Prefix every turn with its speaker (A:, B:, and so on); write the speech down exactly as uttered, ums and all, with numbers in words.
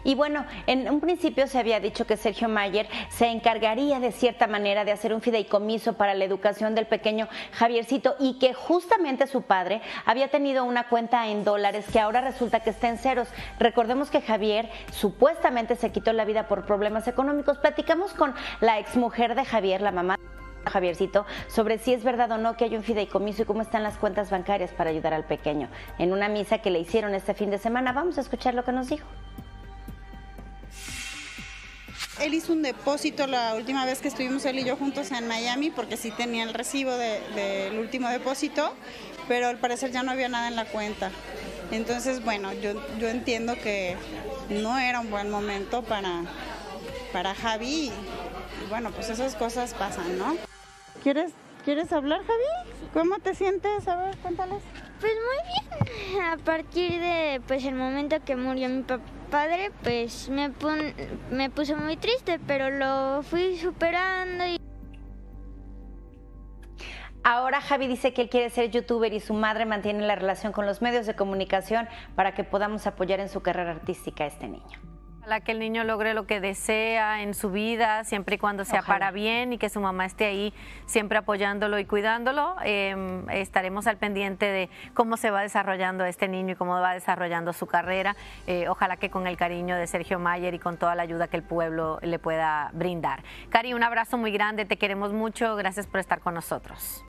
A: Y bueno, en un principio se había dicho que Sergio Mayer se encargaría de cierta manera de hacer un fideicomiso para la educación del pequeño Javiercito y que justamente su padre había tenido una cuenta en dólares que ahora resulta que está en ceros. Recordemos que Javier supuestamente se quitó la vida por problemas económicos. Platicamos con la exmujer de Javier, la mamá de Javiercito, sobre si es verdad o no que hay un fideicomiso y cómo están las cuentas bancarias para ayudar al pequeño. En una misa que le hicieron este fin de semana, vamos a escuchar lo que nos dijo.
B: Él hizo un depósito la última vez que estuvimos él y yo juntos en Miami, porque sí tenía el recibo del de, de último depósito, pero al parecer ya no había nada en la cuenta. Entonces, bueno, yo, yo entiendo que no era un buen momento para, para Javi. Y bueno, pues esas cosas pasan, ¿no? ¿Quieres, ¿Quieres hablar, Javi? ¿Cómo te sientes? A ver, cuéntales.
C: Pues muy bien. A partir de pues el momento que murió mi padre, pues me, pon, me puse muy triste, pero lo fui superando. Y...
A: Ahora Javi dice que él quiere ser youtuber y su madre mantiene la relación con los medios de comunicación para que podamos apoyar en su carrera artística a este niño.
D: Ojalá que el niño logre lo que desea en su vida, siempre y cuando sea Ojalá. para bien, y que su mamá esté ahí siempre apoyándolo y cuidándolo. Eh, estaremos al pendiente de cómo se va desarrollando este niño y cómo va desarrollando su carrera. Eh, ojalá que con el cariño de Sergio Mayer y con toda la ayuda que el pueblo le pueda brindar. Cari, un abrazo muy grande, te queremos mucho, gracias por estar con nosotros.